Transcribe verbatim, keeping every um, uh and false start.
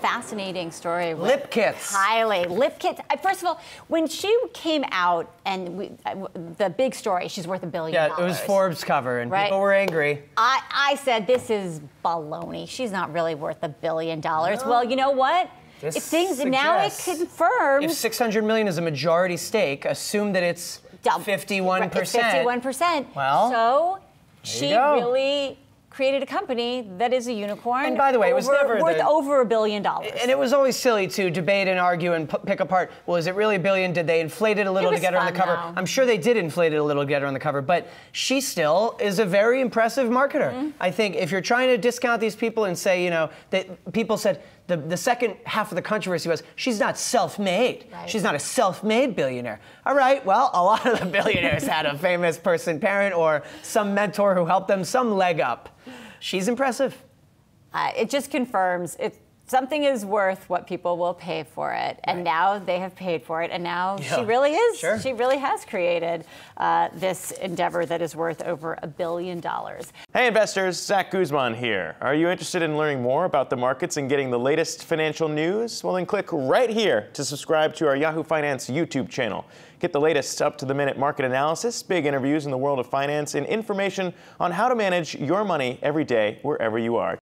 fascinating story. With Lip kits. Kylie. Lip kits. I- First of all, when she came out and we, uh, the big story, she's worth a billion Yeah, dollars. it was Forbes cover, and Right. people were angry. I, I said, this is baloney. She's not really worth a billion dollars. Well, you know what? This If things now it suggests confirms. If six hundred million is a majority stake, assume that it's fifty-one percent. It's fifty-one percent. Well, so there she you go. really created a company that is a unicorn. And by the way, it was over- never worth the- over a billion dollars. And it was always silly to debate and argue and p- pick apart, well, is it really a billion? Did they inflate it a little It to was get her on the fun, cover? though. I'm sure they did inflate it a little to get her on the cover, but she still is a very impressive marketer. Mm-hmm. I think if you're trying to discount these people and say, you know, that people said, the, the second half of the controversy was, she's not self-made. Right. She's not a self-made billionaire. All right, well, a lot of the billionaires had a famous person, parent, or some mentor who helped them some leg up. She's impressive. Uh, it just confirms it. Something is worth what people will pay for it, and Right. now they have paid for it, and now Yeah, she really is. sure. She really has created uh, this endeavor that is worth over a billion dollars. Hey investors, Zach Guzman here. Are you interested in learning more about the markets and getting the latest financial news? Well, then click right here to subscribe to our Yahoo Finance YouTube channel. Get the latest up-to-the-minute market analysis, big interviews in the world of finance, and information on how to manage your money every day wherever you are.